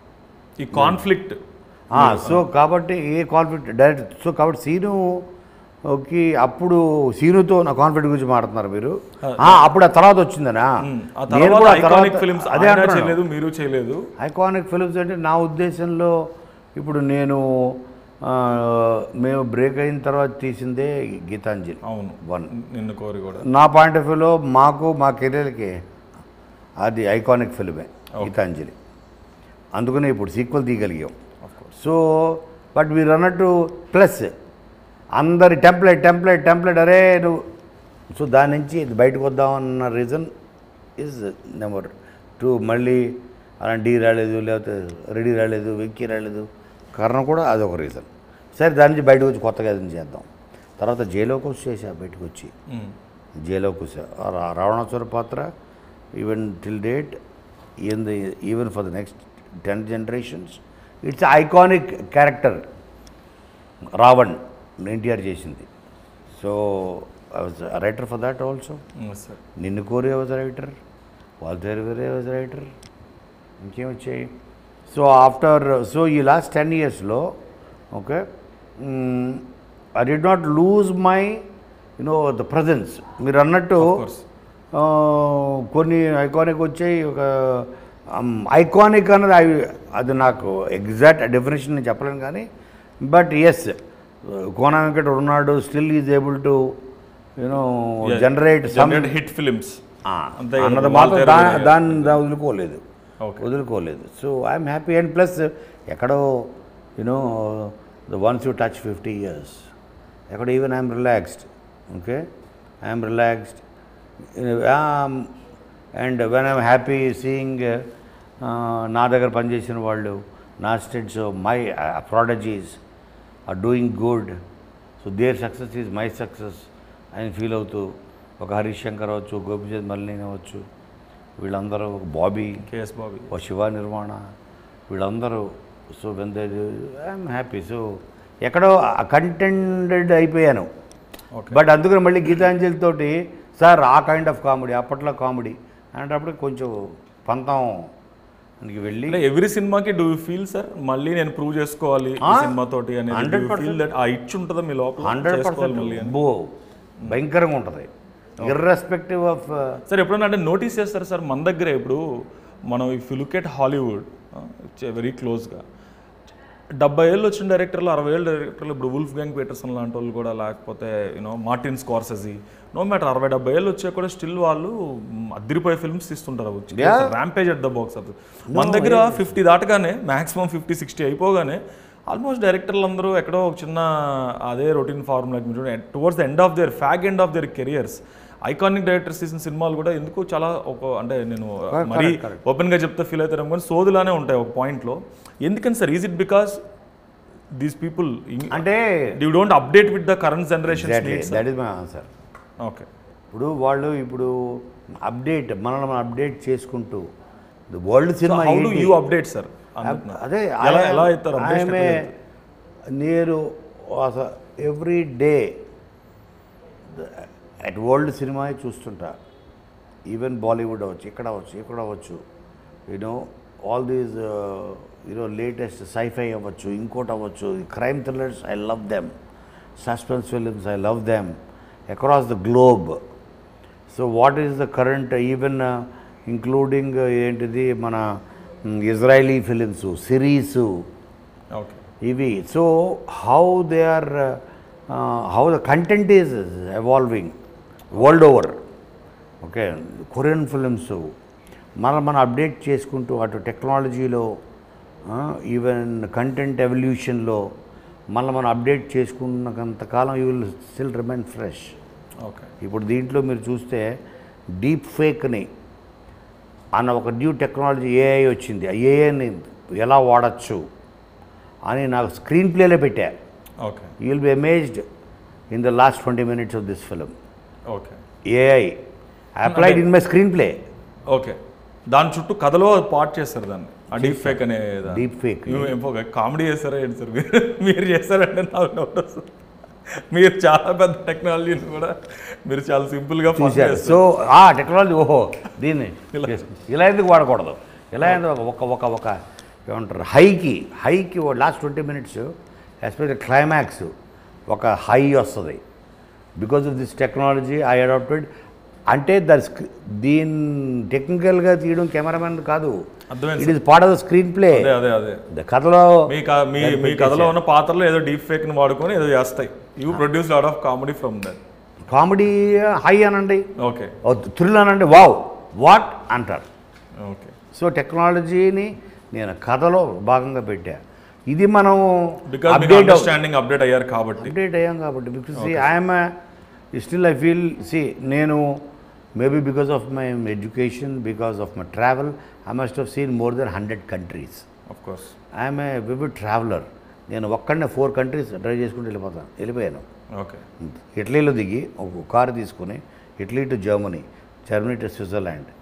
ఈ కాన్ఫ్లిక్ట్. సో కాబట్టి ఏ కాన్ఫ్లిక్ట్ డైరెక్ట్. సో కాబట్టి సీను ఓకే అప్పుడు సీనుతో నా కాన్ఫిడెంట్ గురించి మాట్లాడుతున్నారు మీరు ఆ, అప్పుడు ఆ తర్వాత వచ్చిందనా ఆ నేను తర్వాత కూడా ఆ ఐకానిక్ తర్వాత- ఫిల్మ్స్ అదే ఆయన అంటున్నాను. చేయలేదు, మీరు చేయలేదు. ఐకానిక్ ఫిల్మ్స్ అంటే నా ఉద్దేశంలో ఇప్పుడు నేను ఆ, మేము బ్రేక్ అయిన తర్వాత తీసిందే గీతాంజలి అవును, వన్. నిన్ను కోరి కూడా. నా పాయింట్ ఆఫ్ వ్యూలో మాకు మా కెరీర్కి అది ఐకానిక్ ఫిల్మే గీతాంజలి. అందుకనే ఇప్పుడు సీక్వెల్ తీయగలిగాం. Of course. సో బట్ మీరు అన్నట్టు ప్లస్ అందరి టెంప్లెట్ టెంప్లెట్ టెంప్లెట్ అరే నువ్వు సో దాని నుంచి బయటకు వద్దామన్న రీజన్ ఈజ్ నెంబర్ టూ. మళ్ళీ అలా డీ రాలేదు, లేకపోతే రెడీ రాలేదు, వెంకీ రాలేదు, కారణం కూడా అదొక రీజన్. సరే దాని నుంచి బయటకు వచ్చి కొత్తగా ఏదైనా చేద్దాం. తర్వాత జైలోకి వచ్చి చేసా, బయటకు వచ్చి జైలోకి వచ్చా. రా- రావణాసుర పాత్ర even till date even the even for the next ten generations it's iconic character. Ravan NTR చేసింది. So I was writer for that also. Sir Ninnu Kori was writer, Waltair వేరే వాజ్ రైటర్, ఇంకేం వచ్చాయి. సో ఆఫ్టర్ సో ఈ లాస్ట్ టెన్ ఇయర్స్లో okay I did not lose my you know the presence. మీరు అన్నట్టు course. ఆ, కొన్ని ఐకానిక్ వచ్చాయి. ఒక ఐకానిక్ అన్నది అవి అది నాకు ఎగ్జాక్ట్ డెఫినేషన్ నేను చెప్పలేను కానీ బట్ ఎస్ కోన వెంకట ఉన్నాడు, still is able to you know generate some hit films అంతే కదా, అన్నది వాళ్ళ మాత్రం పేరు దా- వేరే. దాన్ని దా- వదులుకోలేదు Okay. వదులుకోలేదు. So I'm happy and plus ఎక్కడో you know the once you touch fifty years ఎక్కడ even I'm relaxed. Okay I'm relaxed and when I'm happy seeing నా దగ్గర పనిచేసిన వాళ్ళు నా students my prodigies are doing good. So their success is my success అని feel అవుతూ ఒక హరీష్ శంకర్ అవ్వచ్చు, గోపిచంద్ మల్లిని అవ్వచ్చు, వీళ్ళందరూ ఒక బాబీ, కేఎస్ బాబీ, ఓ శివ నిర్మాణ, వీళ్ళందరూ so when they I'm happy. So ఎక్కడో కంటెంటెడ్ అయిపోయాను. ఓకే. బట్ అందుకని మళ్ళీ గీతాంజలి తోటి సార్ ఆ కైండ్ ఆఫ్ కామెడీ అప్పట్లో కామెడీ అనేటప్పుడు కొంచెం పంతం అందుకు వెళ్ళి అంటే ఎవ్రీ సినిమాకి డూ యూ ఫీల్ సార్ మళ్ళీ నేను ప్రూవ్ చేసుకోవాలి ఈ సినిమాతోటి అనేది, హండ్రెడ్ ఫీల్ దట్ ఆ ఇచ్ ఉంటుందా మీ లోపల హండ్రెడ్ చేసుకోవాలి పర్సెంట్ మళ్ళీ అని? బో భయంకరంగా ఉంటుంది ఇర్రెస్పెక్టివ్ ఆఫ్. సార్ ఎప్పుడన్నా అంటే నోటీస్ చేస్తారు సార్ మన దగ్గరే ఇప్పుడు మనం if you look at Hollywood very క్లోజ్గా డెబ్బై ఏళ్ళు వచ్చిన డైరెక్టర్లు, అరవై ఏళ్ళు డైరెక్టర్లు, ఇప్పుడు వుల్ఫ్ గ్యాంగ్ పీటర్సన్ లాంటి వాళ్ళు కూడా, లేకపోతే you know Martin Scorsese, no matter అరవై డెబ్బై ఏళ్ళు వచ్చా కూడా స్టిల్ వాళ్ళు అద్దరిపోయే ఫిల్మ్స్ తీస్తుంటారు. Rampage at the box office. మన దగ్గర ఫిఫ్టీ దాటగానే మ్యాక్సిమం ఫిఫ్టీ సిక్స్టీ అయిపోగానే ఆల్మోస్ట్ డైరెక్టర్లు అందరూ ఎక్కడో ఒక చిన్న అదే routine formula towards the end of their fag end of their careers iconic directors తీసిన సినిమాలు కూడా ఎందుకు చాలా ఒక అంటే నేను మరీ ఓపెన్గా చెప్తే ఫీల్ అవుతారేమో కానీ సోదులానే ఉంటాయి ఒక పాయింట్లో. ఎందుకని sir? Is it because these people అంటే you don't update with the current generation? That is my answer. Okay. ఇప్పుడు వాళ్ళు ఇప్పుడు అప్డేట్ మనల్ని మనం అప్డేట్ చేసుకుంటూ world cinema how do you update sir? అదే ఎలా ఎలా అవుతారు ఆమె నేను every day at world cinema చూస్తుంటా. ఈవెన్ బాలీవుడ్ అవ్వచ్చు, ఇక్కడ అవ్వచ్చు, ఇక్కడ అవ్వచ్చు, you know all these you know latest scifi అవ్వచ్చు, ఇంకోటి అవ్వచ్చు, crime thrillers I love them, suspense films I love them across the globe. So what is the current even including ఏంటిది మన ఇజ్రాయలీ ఫిలిమ్స్, సిరీసు, ఓకే, ఇవి. So how they are how the content is evolving world over. Okay, Korean films మనం మనం update చేసుకుంటూ అటు టెక్నాలజీలో even content ఎవల్యూషన్లో మళ్ళీ మనం అప్డేట్ చేసుకున్నంతకాలం you will still remain fresh. Okay. ఇప్పుడు దీంట్లో మీరు చూస్తే డీప్ ఫేక్ని అన్న ఒక న్యూ టెక్నాలజీ ఏఐ వచ్చింది. ఆ ఏఐని ఎలా వాడచ్చు అని నాకు స్క్రీన్ ప్లేలో పెట్టా. Okay. You will be amazed in the last twenty minutes of this film. Okay. AI applied in my screenplay. Okay. దాని చుట్టూ కథలో పార్ట్ చేస్తారు దాన్ని, ఆ డీప్ ఫేక్ అనే డీప్ ఫేక్ కామెడీ చేస్తారా ఏంటి సార్? మీరు మీరు చేస్తారంటే నాకు డౌట్ వస్తుంది. మీరు చాలా పెద్ద టెక్నాలజీని కూడా మీరు చాలా సింపుల్గా చూశారు. సో ఆ టెక్నాలజీ ఓహో దీన్ని ఇలా ఎందుకు వాడకూడదు, ఇలా ఎందుకు ఒక ఒక ఒక ఏమంటారు హైకి హైకి last twenty minutes especially climax ఒక హై వస్తుంది. Because of this technology I adapted. అంటే దాని స్క్రీ దీని టెక్నికల్గా తీయడం కెమెరామెన్ కాదు, అర్థమైంది it is part of the screenplay. అదే అదే అదే ద కథలో మీ క- మీ మీ కథలో ఉన్న పాత్రలు ఏదో డీప్ ఫేక్ ని వాడుకొని ఏదో చేస్తాయి. You produce lot of comedy from that. Comedy high అనండి, ఓకే థ్రిల్ అనండి, వావ్ వాట్ అంటారు. ఓకే సో టెక్నాలజీని నేను కథలో భాగంగా పెట్టా. ఇది మనం బికాజ్ మీకు అప్డేట్ అండర్స్టాండింగ్ అప్డేట్ అయ్యారు కాబట్టి. అప్డేట్ అయ్యాం కాబట్టి. Because see I'm still I feel see నేను maybe because of my education, because of my travel, I must have seen more than hundred countries. Of course I'm a vivid traveller. నేను ఒక్కడనే four countries drive చేసుకుంటూ వెళ్ళిపోతాను వెళ్ళిపోయాను okay ఇటలీలో దిగి ఒక car తీసుకుని Italy to Germany, Germany to Switzerland,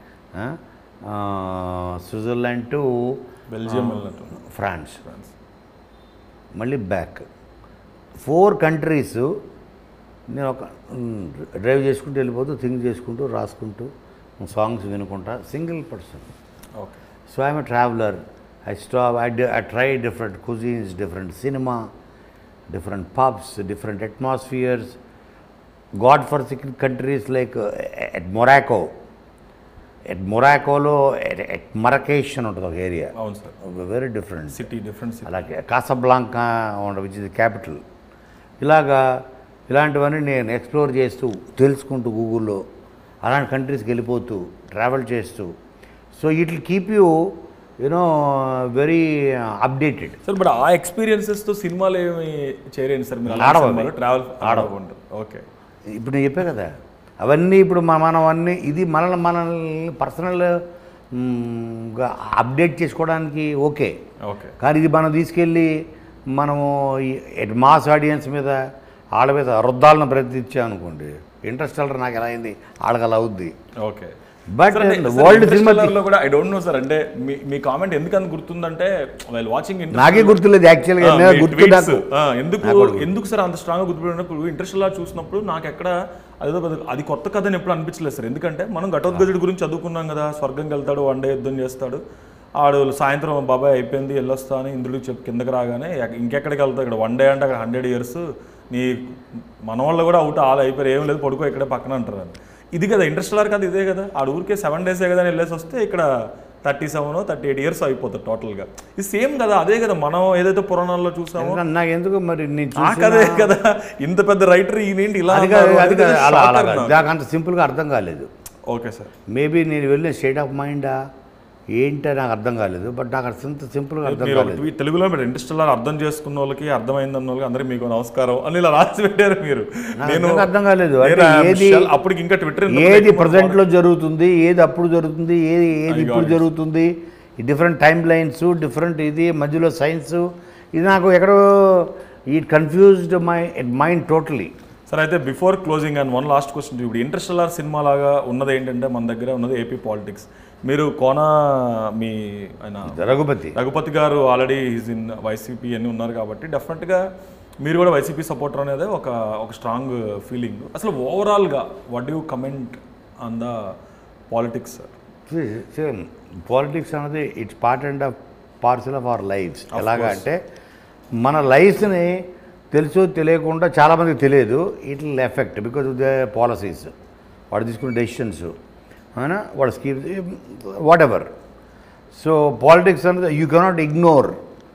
Switzerland to Belgium వెళ్ళినట్టు. France, France. మళ్ళీ బ్యాక్ ఫోర్ కంట్రీస్ నేను ఒక డ్రైవ్ చేసుకుంటూ వెళ్ళిపోతూ థింక్ చేసుకుంటూ రాసుకుంటూ సాంగ్స్ వినుకుంటా, single person. Okay so I'm a traveller. I stop, I I try different cuisines, different cinema, different pubs, different atmospheres. God-forsaken countries like uh, at Morocco. At Moroccoలో at Marrakesh అని ఉంటుంది ఒక area, అవును sir. Very different city different city. అలాగే Casablanca which is capital. ఇలాగా ఇలాంటివన్నీ నేను explore చేస్తూ తెలుసుకుంటూ గూగుల్లో అలాంటి కంట్రీస్కి వెళ్ళిపోతూ ట్రావెల్ చేస్తూ, so it will keep you you know very updated. Sir but ఆ ఎక్స్పీరియన్సెస్తో సినిమాలు ఏమి చేయలేండి సార్ మీరు? ఆడవాలి. ట్రావెల్ ఆడవాలి. ఓకే ఇప్పుడు నేను చెప్పే కదా అవన్నీ ఇప్పుడు మ- మనం అన్నీ ఇది మనల్ని మనల్ని పర్సనల్ అప్డేట్ చేసుకోవడానికి ఓకే, ఓకే కానీ ఇది మనం తీసుకెళ్ళి మనము మాస్ ఆడియన్స్ మీద వాళ్ళ మీద రుద్దాలను ప్రయత్నించాం అనుకోండి, ఇంట్రెస్టెల్లర్ నాకు ఎలా అయింది వాళ్ళకి అలా అవుద్ది. ఓకే బట్ వరల్డ్ సినిమా లో కూడా ఐ డోంట్ నో సార్. అంటే మీ మీ కామెంట్ ఎందుకని గుర్తుందంటే వైల్ వాచింగ్ నాకే గుర్తులేదు యాక్చువల్గా, గుర్తు నాకు. ఎందుకు ఎందుకు సార్ అంత స్ట్రాంగ్ గా గుర్తుపెట్టినప్పుడు ఇంట్రెస్ట్ లా చూసినప్పుడు నాకు ఎక్కడ అదేదో పెద్ద- అది కొత్త కథ అని ఎప్పుడు అనిపించలేదు సార్. ఎందుకంటే మనం ఘటోద్గజుడి గురించి చదువుకున్నాం కదా, స్వర్గంకి వెళ్తాడు, వన్ డే యుద్ధం చేస్తాడు, ఆడు సాయంత్రం బాబాయ్ అయిపోయింది వెళ్ళొస్తా అని ఇంద్రుడికి చెప్పి కిందకి రాగానే ఎక్క- ఇంకెక్కడికి వెళ్తావు, ఇక్కడ వన్ డే అంటే అక్కడ హండ్రెడ్ ఇయర్స్ నీ మన వాళ్ళు కూడా అవుట్ ఆల్ అయిపోయారు, ఏం లేదు పడుకో ఇక్కడే పక్కన అంటారు అని. ఇది కదా ఇంట్రెస్టెల్లర్ కదా, ఇదే కదా. ఆడు ఊరికే సెవెన్ డేసే కదా అని వెళ్ళేసి వస్తే ఇక్కడ thirty seven thirty eight years అయిపోతుంది టోటల్గా. ఇది సేమ్ కదా, అదే కదా మనం ఏదైతే పురాణాల్లో చూసామో నాకు ఎందుకు మరి నేను ఆ కదే కదా. ఇంత పెద్ద రైటర్ ఈయనేంటి ఇలా అది కాదు, అన్నారు? అది అది కాదు, కదా అలా shock అలా నాకు. కాదు. నాకు అంత సింపుల్గా అర్థం కాలేదు. Okay sir. మేబీ నేను వెళ్ళిన స్టేట్ ఆఫ్ మైండా ఏంటో నాకు అర్థం కాలేదు, బట్ నాకు అంత సింపుల్గా అర్థం మీరు కాలేదు. ఒకటి తెలుగులో మీరు ఇంట్రెస్టెల్లర్ అర్థం చేసుకున్న వాళ్ళకి అర్థమైందన్న వాళ్ళకి అందరికీ మీకు నమస్కారం అని ఇలా రాసి పెట్టారు మీరు. నాకు నేను నిజంగా అర్థం కాలేదు. నేను అంటే am ఏది shall- అప్పటికి ఇంకా ట్విట్టర్ ఏది ప్రజెంట్లో జరుగుతుంది, ఏది అప్పుడు జరుగుతుంది, ఏది ఏది I ఇప్పుడు got it. జరుగుతుంది, ఈ డిఫరెంట్ టైం లైన్స్, డిఫరెంట్ ఇది మధ్యలో సైన్స్, ఇది నాకు ఎక్కడో ఈ కన్ఫ్యూజ్డ్ మై మైండ్ టోటలీ. సరే అయితే before closing and one last question. ఇప్పుడు ఇంట్రెస్టెల్లర్ సినిమా లాగా ఉన్నది ఏంటంటే మన దగ్గర ఉన్నది ఏపీ పాలిటిక్స్. మీరు కోన మీ ఆయన రఘుపతి రఘుపతి గారు ఆల్రెడీ ఈజ్ ఇన్ వైసీపీ అన్నీ ఉన్నారు కాబట్టి డెఫినెట్గా మీరు కూడా వైసీపీ సపోర్టర్ అనేది ఒక ఒక స్ట్రాంగ్ ఫీలింగ్. అసలు ఓవరాల్గా what you comment on the politics sir? Politics అనేది it's part and parcel of our lifes. ఎలాగా అంటే మన లైఫ్ని తెలుసో తెలియకుండా చాలామందికి తెలియదు. It will effect because of the policies, వాడు తీసుకునే డెసిషన్స్, అవునా, వాడు scheme whatever. So politics అనేది you cannot ignore.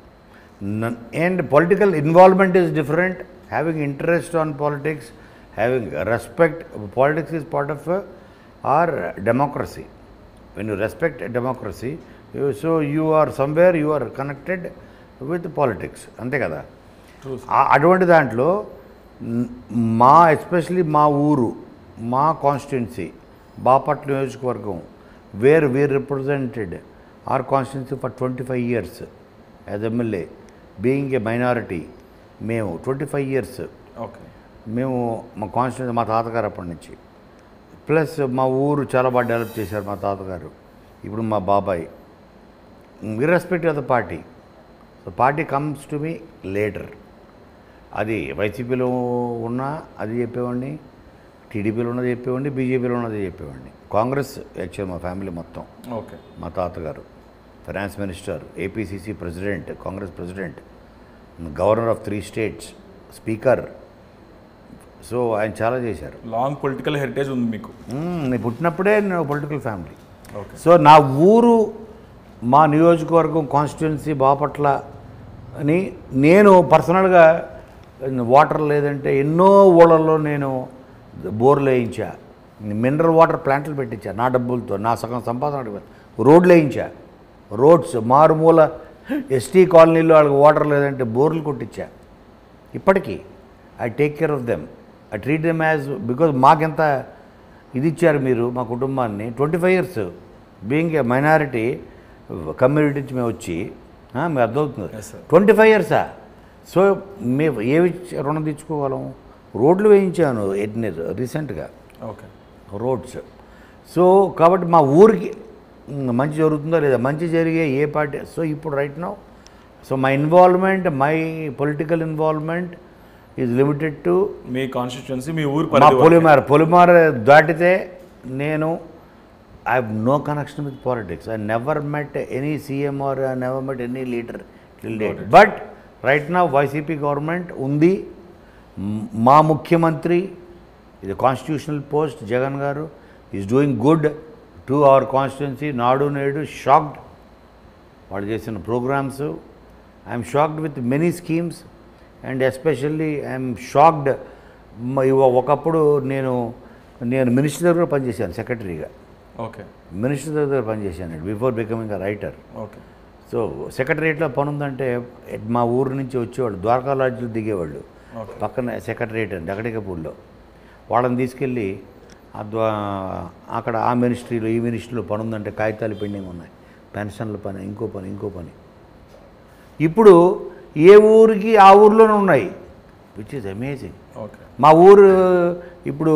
And political involvement is different. Having interest on politics, having respect. Politics is part of our democracy. When you respect democracy, so you are somewhere you are connected with politics, అంతే కదా. ఆ- అటువంటి దాంట్లో న్- మా especially మా ఊరు, మా కాన్స్టిట్యున్సీ బాపట్ల నియోజకవర్గం, where we're represented our constituency for twenty five years as MLA, being a minority. మేము ట్వంటీ ఫైవ్ ఇయర్స్ ఓకే. మేము మా కాన్స్టిట్యున్సీ, మా తాతగారు అప్పటి నుంచి, ప్లస్ మా ఊరు చాలా బాగా డెవలప్ చేశారు మా తాతగారు, ఇప్పుడు మా బాబాయ్. Irrespective of the party, so party comes to me later. అది వైసీపీలో ఉన్నా అది చెప్పేవాడిని, టీడీపీలో ఉన్నది చెప్పేవాడిని, బీజేపీలో ఉన్నది చెప్పేవాడిని. కాంగ్రెస్ యాక్చువల్ మా ఫ్యామిలీ మొత్తం. ఓకే. మా తాతగారు finance minister, APCC president, Congress president, governor of three states, speaker. So ఆయన చాలా చేశారు. లాంగ్ పొలిటికల్ హెరిటేజ్ ఉంది మీకు. నేను పుట్టినప్పుడే నేను పొలిటికల్ ఫ్యామిలీ. ఓకే. సో నా ఊరు, మా నియోజకవర్గం కాన్స్టిట్యున్సీ బాపట్ల అని నేను పర్సనల్గా వాటర్ లేదంటే ఎన్నో ఊళ్ళల్లో నేను బోర్లు వేయించా, మినరల్ వాటర్ ప్లాంట్లు పెట్టించా నా డబ్బులతో, నా సగం సంపాదన. రోడ్లు వేయించా, రోడ్స్ మారుమూల ఎస్టీ కాలనీలో వాళ్ళకి వాటర్ లేదంటే బోర్లు కొట్టించా. ఇప్పటికీ I take care of them, I treat them as, because మాకెంత ఇది ఇచ్చారు మీరు మా కుటుంబాన్ని. Twenty five years being a minority community నుంచి మేము వచ్చి మీకు అర్థమవుతుంది. Twenty five ఇయర్సా? సో మేము ఏవి రుణం తెచ్చుకోగలం? రోడ్లు వేయించాను ఎన్ని రీసెంట్గా. ఓకే. రోడ్స్. సో కాబట్టి మా ఊరికి మంచి జరుగుతుందో లేదా, మంచి జరిగే ఏ పార్టీ. సో ఇప్పుడు right now, so my involvement, my political involvement is limited to me constituency, me ఊరు. మా పొలిమార పొలిమార దాటితే నేను I have no connection with politics. I never met any CM or I never met any leader till date. But right now YCP government ఉంది. మా ముఖ్యమంత్రి, ఇది constitutional post, Jagan garu is doing good to our constituency. Nadu Nedu shocked వాళ్ళు చేసిన programmes. I'm shocked with many schemes and especially I'm shocked. ఒకప్పుడు నేను నేను minister దగ్గర పనిచేశాను సెక్రటరీగా. ఓకే. మినిస్టర్ దగ్గర పనిచేశాను before becoming a writer. Okay. So సెక్రటరియట్లో పని ఉందంటే మా ఊరు నుంచి వచ్చేవాళ్ళు, ద్వారకా లాడ్జ్లో దిగేవాళ్ళు, పక్కన సెక్రటరియట్ అండి అకటికపూర్లో. వాళ్ళని తీసుకెళ్ళి ద్వా అక్కడ ఆ మినిస్ట్రీలో ఈ మినిస్ట్రీలో పని ఉందంటే కాగితాలు పెండింగ్ ఉన్నాయి, పెన్షన్ల పని, ఇంకో పని ఇంకో పని. ఇప్పుడు ఏ ఊరికి ఆ ఊరిలోనే ఉన్నాయి, విచ్ ఈజ్ అమేజింగ్. ఓకే. మా ఊరు ఇప్పుడు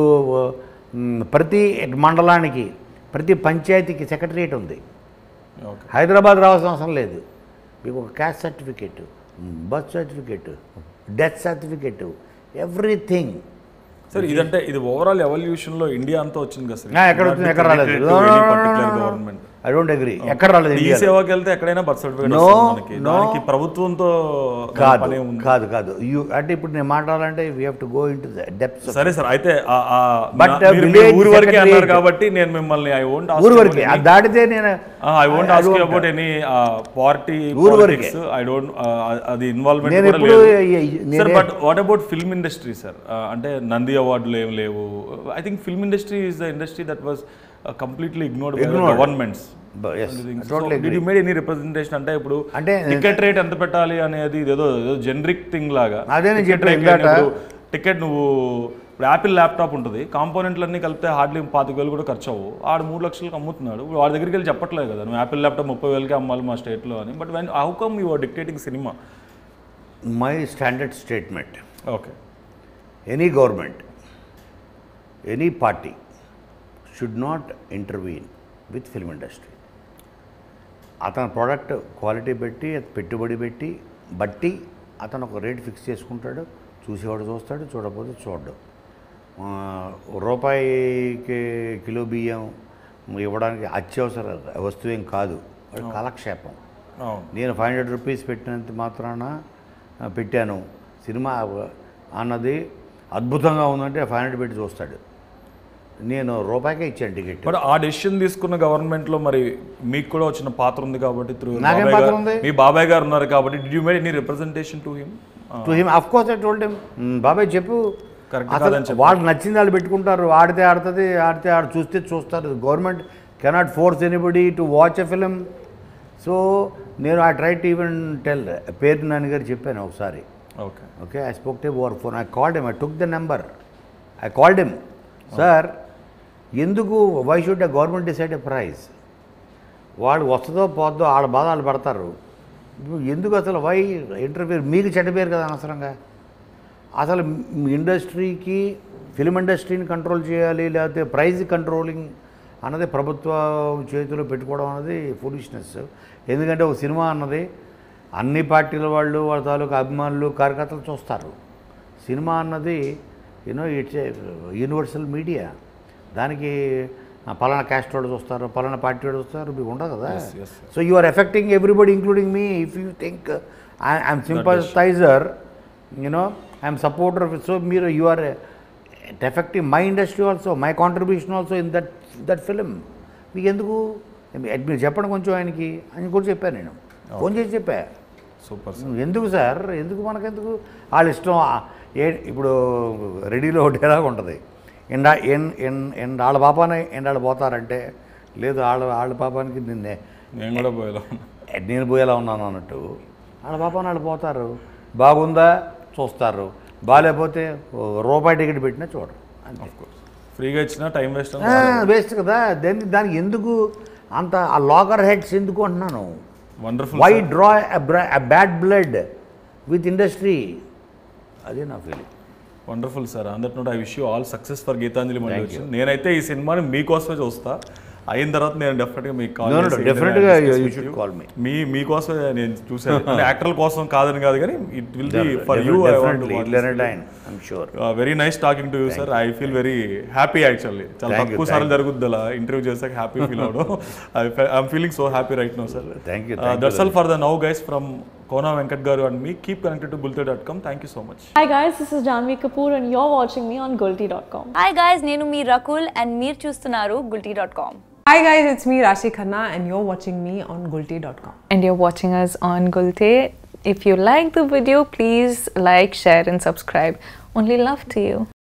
ప్రతి మండలానికి, ప్రతి పంచాయతీకి సెక్రటరియట్ ఉంది. హైదరాబాద్ రావాల్సిన అవసరం లేదు. మీకు ఒక caste certificate, birth certificate, death certificate, everything. Sir ఇదంటే ఇది ఓవరాల్ ఎవల్యూషన్లో ఇండియా అంతా వచ్చింది కదా సార్? ఎక్కడ వచ్చింది? ఎక్కడ రాలేదు. Government I don't agree. ఎక్కడ రాలేదు. ఈ సేవకి వెళ్తే ఎక్కడైనా బర్త్ సర్టిఫికేట్ దానికి ప్రభుత్వంతో కాదు కాదు కాదు యూ అంటే ఇప్పుడు నేను మాట్లాడాలంటే we have to go into the depths. సరే సార్, అయితే బట్ ఊరు వరకే అన్నారు కాబట్టి నేను మిమ్మల్ని ఐ వోంట్ ఊరు వరకే దాటితే నేను I won't ask you about any party politics. I don't అది ఇన్వాల్వ్మెంట్ కూడా లేదు sir. But what about film industry sir? అంటే నంది అవార్డులు ఏం లేవు. I think film industry is the industry that was completely ignored by the governments. Yes, so did you made any representation? అంటే ఇప్పుడు అంటే టికెట్ రేట్ ఎంత పెట్టాలి అనేది ఏదో ఏదో జెనరిక్ థింగ్ లాగా. అదే నేను చెప్పాను. టికెట్ నువ్వు ఇప్పుడు యాపిల్ ల్యాప్టాప్ ఉంటుంది, కాంపోనెంట్లన్నీ కలిపితే హార్డ్లీ పాతిక వేలు కూడా ఖర్చు అవ్వు. ఆడు మూడు లక్షలకు అమ్ముతున్నాడు. వాడి దగ్గరికి వెళ్ళి చెప్పట్లేదు కదా నువ్వు యాపిల్ ల్యాప్టాప్ ముప్పై వేలకి అమ్మాలి మా స్టేట్లో అని. But when how come you are dictating cinema? My standard statement, okay, any government, any party should not intervene with film industry. అతని ప్రోడక్ట్ క్వాలిటీ పెట్టి, పెట్టుబడి పెట్టి బట్టి అతను ఒక రేట్ ఫిక్స్ చేసుకుంటాడు. చూసేవాడు చూస్తాడు, చూడకపోతే చూడడు. రూపాయికి కిలో బియ్యం ఇవ్వడానికి అత్యవసర వస్తువు ఏం కాదు, కాలక్షేపం. నేను ఫైవ్ హండ్రెడ్ రూపీస్ పెట్టినంత మాత్రాన పెట్టాను, సినిమా అన్నది అద్భుతంగా ఉందంటే ఫైవ్ హండ్రెడ్ పెట్టి చూస్తాడు. నేను రూపాయికే ఇచ్చాను టికెట్. బట్ ఆ డెసిషన్ తీసుకున్న గవర్నమెంట్లో మరి మీకు కూడా వచ్చిన పాత్ర ఉంది కాబట్టి, నాకేం పాత్ర ఉంది? మీ బాబాయ్ గారు ఉన్నారు కాబట్టి, did you made any representation to him? To him of course I told him, బాబాయ్ చెప్పు, వాళ్ళు నచ్చింది వాళ్ళు పెట్టుకుంటారు. ఆడితే ఆడుతుంది, ఆడితే ఆడు చూస్తే చూస్తారు. Government cannot force anybody to watch a film. So నేను I try to even tell పేరు నాని గారు చెప్పాను ఒకసారి. Okay okay I spoke to over phone. I called him, I took the number, I called him. Sir ఎందుకు, why should a government decide a prize? వాళ్ళు వస్తుందో పోద్దో వాళ్ళ బాధ వాళ్ళు పడతారు. ఎందుకు అసలు వై ఇంటర్వ్యూ? మీకు చెడ్డ పేరు కదా అనవసరంగా. అసలు ఇండస్ట్రీకి, ఫిల్మ్ ఇండస్ట్రీని కంట్రోల్ చేయాలి, లేకపోతే ప్రైజ్ కంట్రోలింగ్ అన్నది ప్రభుత్వ చేతిలో పెట్టుకోవడం అనేది ఫూలిష్నెస్. ఎందుకంటే ఒక సినిమా అన్నది అన్ని పార్టీల వాళ్ళు, వాళ్ళ తాలూకు అభిమానులు, కార్యకర్తలు చూస్తారు. సినిమా అన్నది you know it's a universal media. దానికి పలానా క్యాస్ట్ వాళ్ళు చూస్తారు, పలానా పార్టీ వాళ్ళు చూస్తారు, మీకు ఉండదు కదా. So you are effecting everybody including me. If you think I'm sympathiser, you know I'm supporter. So మీరు you are it effective my industry also, my contribution also in that that film. మీకు ఎందుకు మీరు చెప్పండి కొంచెం ఆయనకి అని కూడా చెప్పాను నేను, ఫోన్ చేసి చెప్పా. సూపర్. ఎందుకు సార్, ఎందుకు మనకెందుకు, వాళ్ళ ఇష్టం. ఏ ఇప్పుడు రెడీలో ఒకటేలాగా ఉంటుంది. ఎండా ఎన్ ఎన్ ఎన్ వాళ్ళ పాపానే ఎండాళ్ళు పోతారంటే, లేదు వాళ్ళ వాళ్ళ పాపానికి నిన్నే నేను కూడా పోయేలా నేను పోయేలా ఉన్నాను అన్నట్టు, వాళ్ళ పాపాన్ని వాళ్ళు పోతారు. బాగుందా చూస్తారు, బాగాలేకపోతే రూపాయి టికెట్ పెట్టినా చూడరు. అంతే. ఫ్రీగా ఇచ్చిన టైం వేస్ట్ వేస్ట్ కదా. దానికి దానికి ఎందుకు అంత ఆ లాకర్ హెడ్స్ ఎందుకు అంటున్నాను. Wonderful. Why draw bad blood with industry, అదే నా ఫీలింగ్. Wonderful sir. అందరి నోట్ I wish you all success for Geethanjali మళ్ళీ వచ్చి. నేనైతే ఈ సినిమాని మీకోసమే చూస్తా. అయిన తర్వాత నేను డెఫినెట్గా మీకు కాల్ డెఫినెట్గా యూ షుడ్ కాల్ మీ. మీ మీకోసమే నేను చూసాను. అంటే యాక్టర్ల కోసం కాదని కాదు కానీ it will be for you. Very nice talking to you sir. I feel very happy actually. చాలా తక్కువ సార్లు జరుగుద్ది అలా ఇంటర్వ్యూ చేసాక హ్యాపీ ఫీల్ అవడం. I'm feeling so happy right now sir. Thank you. That's all for the now guys from Kona Venkat Garu and me. Keep connected to Gulti dot com. Thank you so much. Hi guys, this is Janvi Kapoor and you're watching me on Gulti dot com. Hi guys, nenu mee Rakul and meer chustunaru Gulti dot com. Hi guys, it's me Rashi Khanna and you're watching me on Gulti dot com. And you're watching us on Gulti. If you like the video, please like, share and subscribe. Only love to you.